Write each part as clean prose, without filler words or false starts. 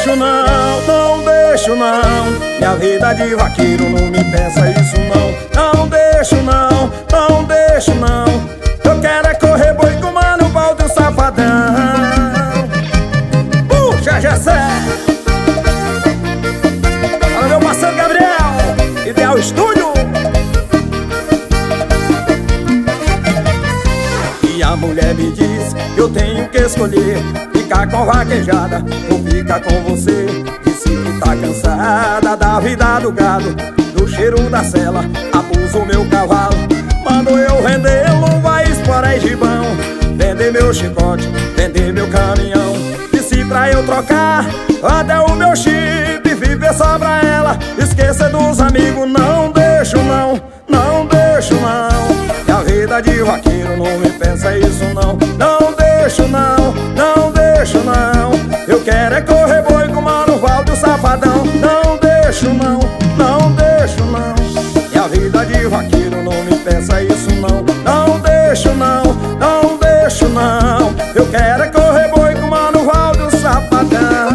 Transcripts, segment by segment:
deixo não, não deixo não. Minha vida de vaqueiro, não me peça isso não. Não deixo não, não deixo não. Eu quero é correr boi com o Mano Valdo e o Safadão. Puxa, Gessé! Fala, meu parceiro Gabriel, Ideal Estúdio. E a mulher me diz que eu tenho que escolher ficar com vaquejada ou ficar com você. Disse que tá cansada da vida do gado, do cheiro da sela, abusa o meu cavalo. Mandou eu vender luvas para gibão, vender meu chicote, vender meu caminhão. Disse pra eu trocar até o meu chip, viver só pra ela, esquecer dos amigos. Não deixo não, não deixo não. Minha vida de vaqueiro, não me pensa isso não. Não deixo não, não deixo não. Eu quero é correr boi com o Mano Valdo e o Safadão. Não deixo não, não deixo não. Minha vida de vaqueiro, não me pensa isso não. Não deixo não, não deixo não. Eu quero é correr boi com o Mano Valdo e o Safadão.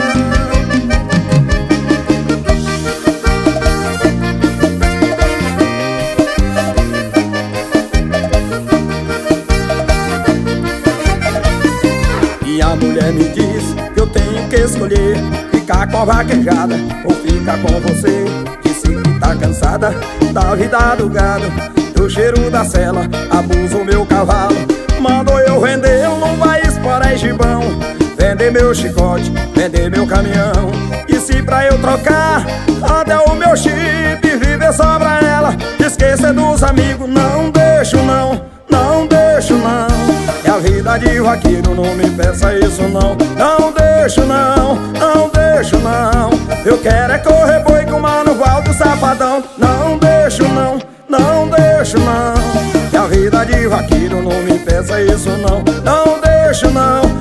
E a mulher me diz que eu tenho que escolher ficar com a vaquejada ou ficar com você. Disse que tá cansada da vida do gado, do cheiro da sela, abusa o meu cavalo. Mandou eu vender luvas para gibão, vender meu chicote, vender meu caminhão. Disse pra eu trocar até o meu chip, viver só pra ela, esquecer dos amigos. Não deixo não, não deixo não. Minha vida de vaqueiro, não me peça isso não. Não deixo não, não deixo não. Eu quero é correr boi com o Mano Valdo e o Safadão. Não deixo não, não deixo não. Minha vida de vaqueiro, não me peça isso não. Não deixo não,